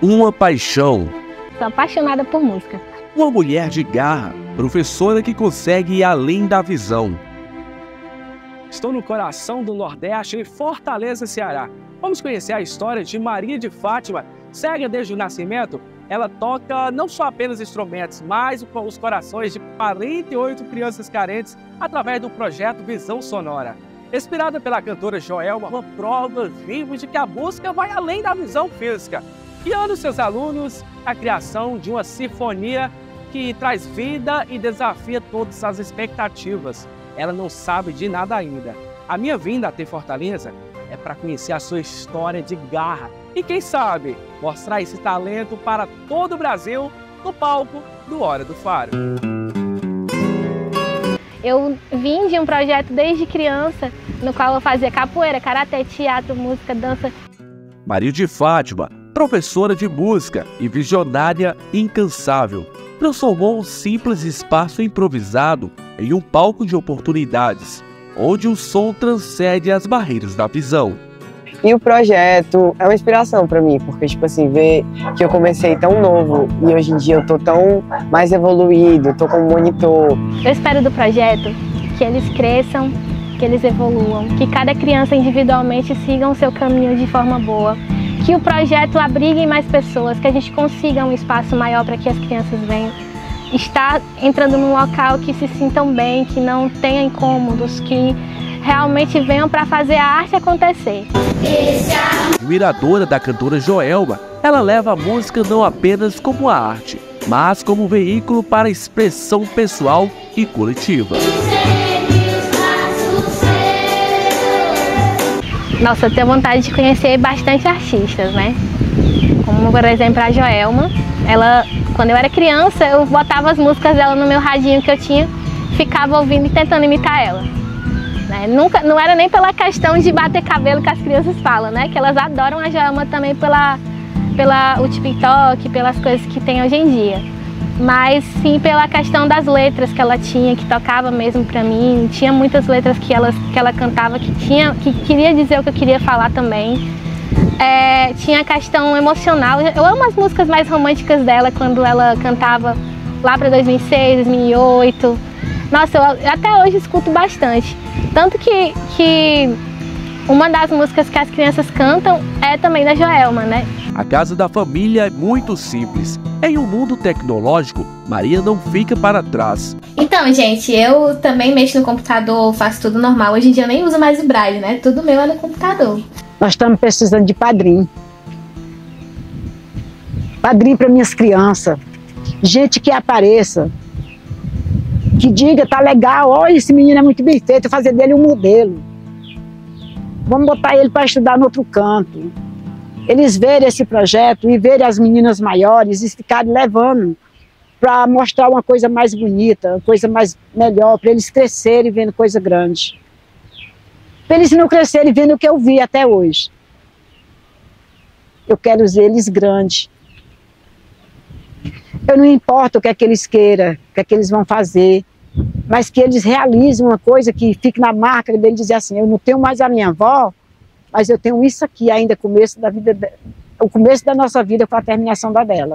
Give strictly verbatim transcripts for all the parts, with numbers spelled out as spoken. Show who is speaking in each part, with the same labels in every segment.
Speaker 1: uma paixão.
Speaker 2: Sou apaixonada por música.
Speaker 1: Uma mulher de garra, professora que consegue ir além da visão.
Speaker 3: Estou no coração do Nordeste, em Fortaleza, Ceará. Vamos conhecer a história de Maria de Fátima. Cega desde o nascimento, ela toca não só apenas instrumentos, mas os corações de quarenta e oito crianças carentes através do projeto Visão Sonora. Inspirada pela cantora Joelma, uma prova viva de que a música vai além da visão física, guiando seus alunos à criação de uma sinfonia que traz vida e desafia todas as expectativas. Ela não sabe de nada ainda. A minha vinda até Fortaleza é para conhecer a sua história de garra e, quem sabe, mostrar esse talento para todo o Brasil no palco do Hora do Faro.
Speaker 2: Eu vim de um projeto desde criança, no qual eu fazia capoeira, karatê, teatro, música, dança.
Speaker 1: Maria de Fátima, professora de música e visionária incansável, transformou um simples espaço improvisado em um palco de oportunidades, onde o som transcende as barreiras da visão.
Speaker 4: E o projeto é uma inspiração para mim, porque, tipo assim, ver que eu comecei tão novo e hoje em dia eu tô tão mais evoluído, tô com um monitor.
Speaker 2: Eu espero do projeto que eles cresçam, que eles evoluam, que cada criança individualmente siga o seu caminho de forma boa, que o projeto abrigue mais pessoas, que a gente consiga um espaço maior para que as crianças venham estar entrando num local que se sintam bem, que não tenha incômodos, que realmente venham para fazer a arte acontecer.
Speaker 1: Admiradora da cantora Joelma, ela leva a música não apenas como a arte, mas como veículo para a expressão pessoal e coletiva.
Speaker 2: Nossa, eu tenho vontade de conhecer bastante artistas, né? Como, por exemplo, a Joelma. Ela, quando eu era criança, eu botava as músicas dela no meu radinho que eu tinha, ficava ouvindo e tentando imitar ela. Né? Nunca, não era nem pela questão de bater cabelo que as crianças falam, né? Que elas adoram a Joelma também pela, pela o TikTok, pelas coisas que tem hoje em dia. Mas sim pela questão das letras que ela tinha, que tocava mesmo pra mim. Tinha muitas letras que ela, que ela cantava que, tinha, que queria dizer o que eu queria falar também. É, tinha a questão emocional. Eu amo as músicas mais românticas dela, quando ela cantava lá para dois mil e seis, dois mil e oito. Nossa, eu até hoje escuto bastante. Tanto que, que uma das músicas que as crianças cantam é também da Joelma, né?
Speaker 1: A casa da família é muito simples. Em um mundo tecnológico, Maria não fica para trás.
Speaker 2: Então, gente, eu também mexo no computador, faço tudo normal. Hoje em dia eu nem uso mais o braille, né? Tudo meu é no computador.
Speaker 5: Nós estamos precisando de padrinho. Padrinho para minhas crianças. Gente que apareça. Que diga, tá legal, olha, esse menino é muito bem feito, fazer dele um modelo. Vamos botar ele para estudar no outro canto. Eles verem esse projeto e verem as meninas maiores e ficarem levando para mostrar uma coisa mais bonita, uma coisa mais melhor, para eles crescerem vendo coisa grande. Para eles não crescerem vendo o que eu vi até hoje. Eu quero ver eles grandes. Eu não importo o que é que eles queiram, o que é que eles vão fazer, mas que eles realizem uma coisa que fique na marca dele dizer assim, eu não tenho mais a minha avó, mas eu tenho isso aqui ainda, começo da vida, o começo da nossa vida com a terminação da dela.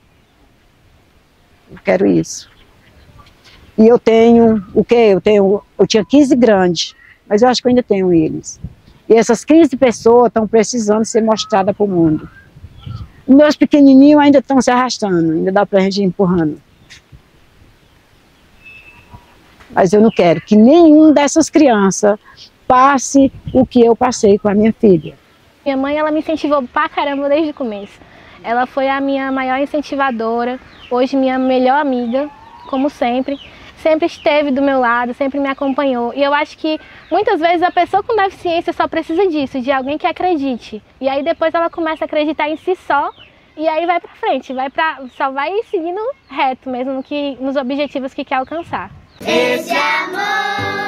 Speaker 5: Eu quero isso. E eu tenho, o quê? Eu tenho, eu tinha quinze grandes, mas eu acho que eu ainda tenho eles. E essas quinze pessoas estão precisando ser mostradas para o mundo. Meus pequenininhos ainda estão se arrastando, ainda dá para a gente ir empurrando. Mas eu não quero que nenhum dessas crianças passe o que eu passei com a minha filha.
Speaker 2: Minha mãe, ela me incentivou pra caramba desde o começo. Ela foi a minha maior incentivadora, hoje minha melhor amiga, como sempre. Sempre esteve do meu lado, sempre me acompanhou. E eu acho que muitas vezes a pessoa com deficiência só precisa disso, de alguém que acredite. E aí depois ela começa a acreditar em si só, e aí vai pra frente, vai pra, só vai seguindo reto mesmo no que, nos objetivos que quer alcançar.
Speaker 6: Esse amor